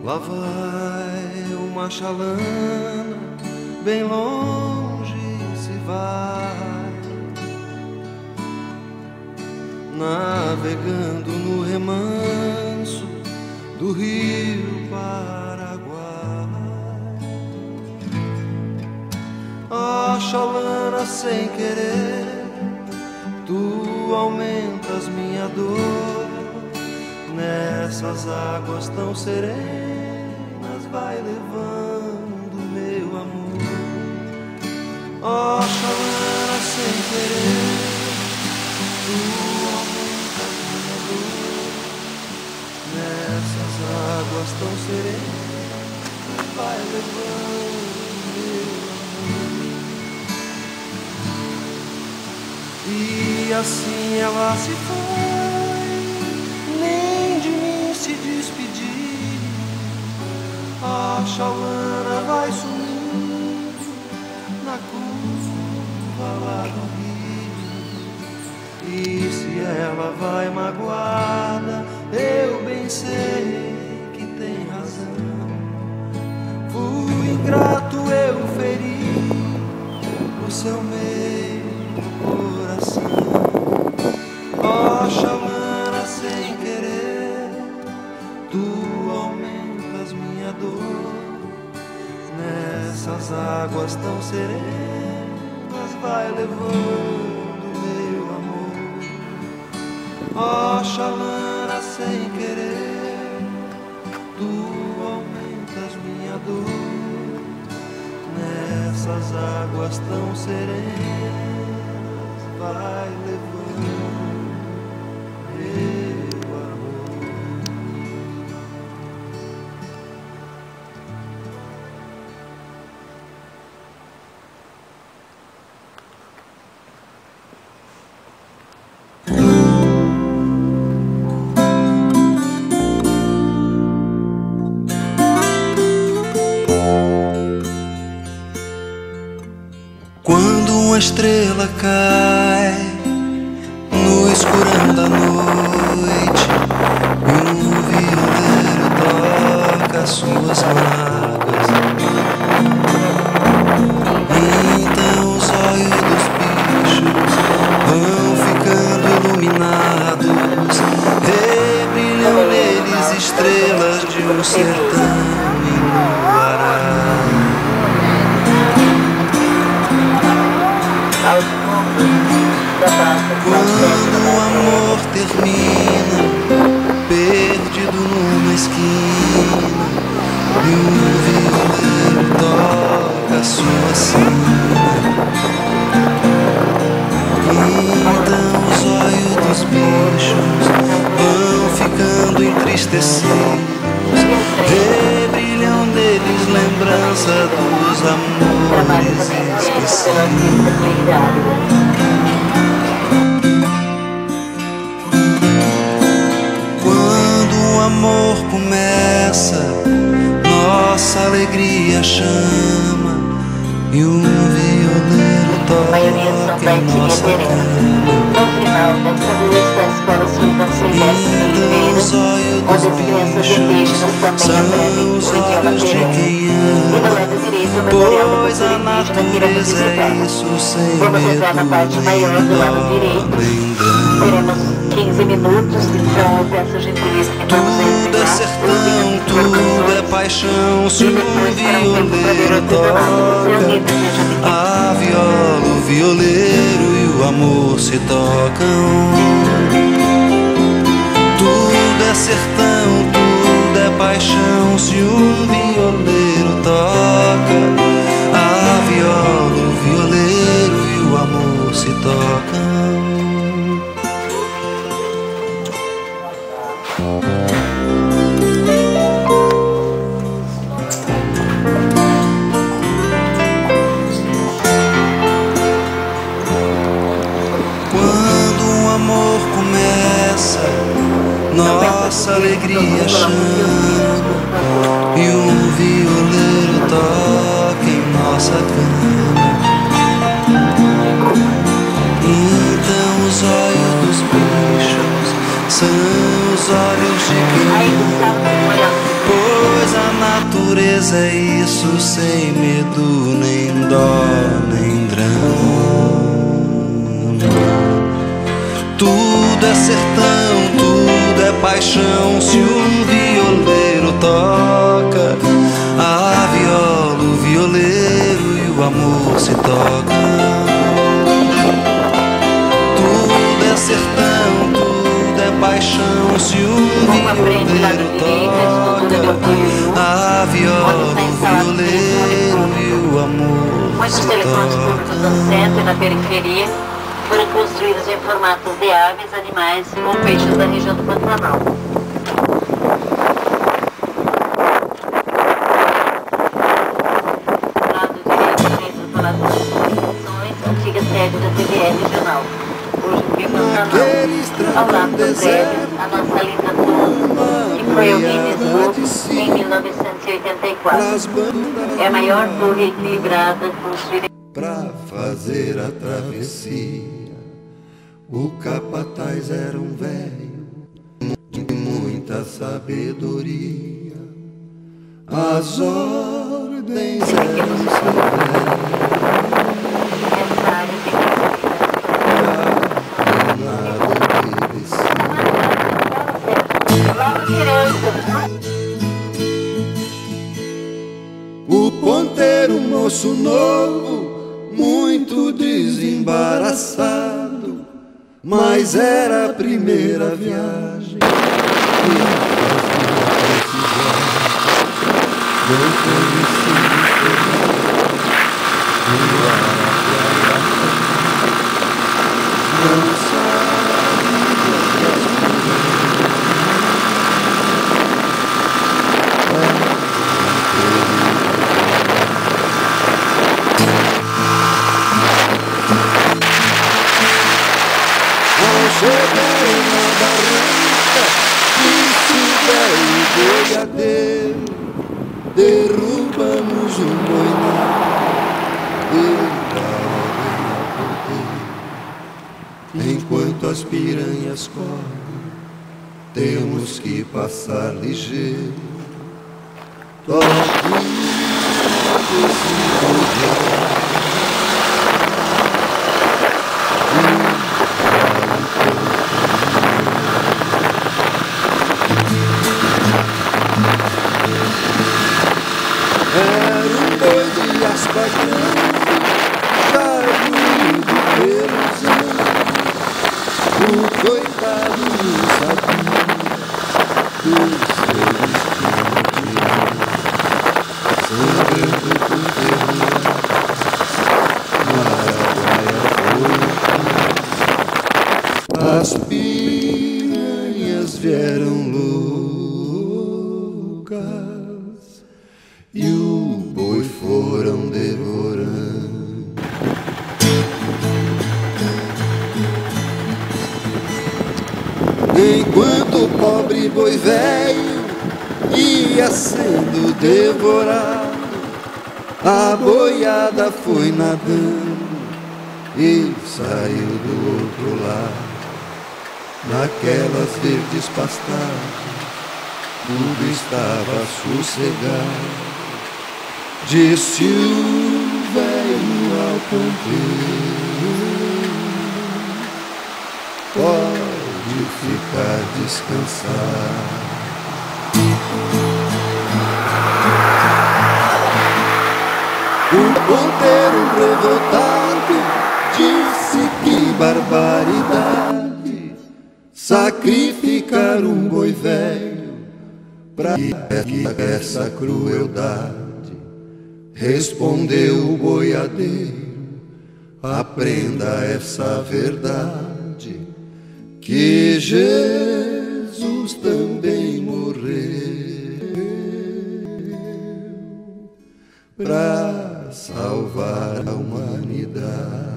Lá vai uma chalana, bem longe se vai, navegando no remanso do rio Paraguai. Ó chalana, sem querer, tu aumentas minha dor. Nessas águas tão serenas vai levando meu amor. Ó chalana, sem querer, tu aumentas minha dor. Nessas águas tão serenas vai levando meu amor. E assim ela se foi, nem de mim se despedir. A chalana vai sumindo na curva lá do rio. E se ela vai magoada, eu bem sei que tem razão. Fui ingrato, eu feri o seu meio coração. Ó chalana, sem querer, tu aumentas minha dor. Nessas águas tão serenas vai levando meu amor. Ó chalana, sem querer, tu aumentas minha dor. Nessas águas tão serenas vai levando meu amor. Quando uma estrela cai no escurão da noite e um violeiro toca suas mágoas, então os olhos dos bichos vão ficando iluminados, rebrilham neles estrelas de um sertão enluarado. Quando o amor termina, perdido numa esquina, e um violeiro toca a sua sina, então os olhos dos bichos vão ficando entristecidos, rebrilham neles lembrança dos amores esquecidos. Amor começa, nossa alegria chama, e um violeiro toca em nossa cama. Então os olhos dos bichos são os olhos de quem ama, pois a natureza é isso, sem medo nem dó nem drama. Teremos 15 minutos, então eu peço gentileza que tudo é sertão, tudo é paixão. Se um violeiro toca a viola, o violeiro e o amor se tocam. Tudo é sertão, tudo é paixão. Se um violeiro toca a viola, o violeiro e o amor se tocam. Nossa alegria chama, e um violeiro toca em nossa cama. Então os olhos dos bichos são os olhos de quem ama, pois a feliz é isso, sem medo, nem dó, nem drama. Tudo é sertão, tudo é paixão. Se um violeiro toca a viola, o violeiro e o amor se tocam. Tudo é sertão, tudo é paixão. Se um violeiro toca a viola, o violeiro e o amor Muitos se telefones públicos no tocam. centro e na periferia foram construídos em formatos de aves, animais ou peixes da região do Pantanal. Do lado direito, centro do Palácio das Comunicações, antiga sede da TVE regional. Hoje o Rio Pantanal. Ao lado do prédio, a nossa linda torre, que foi ao Guinness Book em 1984. É a maior torre equilibrada construída Pra fazer a travessia, o capataz era um velho de muita sabedoria. As ordens eram severas, nessa área de nada obedecia. Logo direito. O ponteiro, moço novo, muito desembaraçado, mas era a primeira viagem que fazia precisar. Não conhecia o Araguaia, não cheguei na barranca, disse o velho boiadeiro, derrubamos um boiado. Enquanto as piranhas correm, temos que passar ligeiro. Toque esse boiado. Era um boi de aspa grande, caído pelos anos. O coitado não sabia do seu destino, sangrando por derrubar. No Araguaia foi. As piranhas vieram loucas e o boi foram devorando. Enquanto o pobre boi velho ia sendo devorado, a boiada foi nadando e saiu do outro lado. Naquelas verdes pastagens tudo estava sossegado. Disse o velho ao ponteiro: pode ficar descansado. O ponteiro revoltado disse: que barbaridade, sacrificar um boi velho pra essa crueldade. Respondeu o boiadeiro: aprenda essa verdade, que Jesus também morreu pra salvar a humanidade.